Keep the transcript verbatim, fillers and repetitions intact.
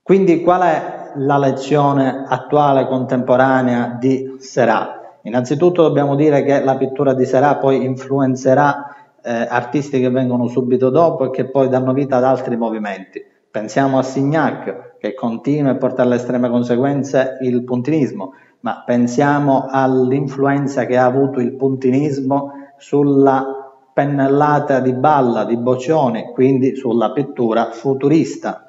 Quindi qual è la lezione attuale, contemporanea di Seurat? Innanzitutto dobbiamo dire che la pittura di Seurat poi influenzerà eh, artisti che vengono subito dopo e che poi danno vita ad altri movimenti. Pensiamo a Signac, che continua e porta alle estreme conseguenze il puntinismo, ma pensiamo all'influenza che ha avuto il puntinismo sulla pennellata di Balla, di Boccioni, quindi sulla pittura futurista.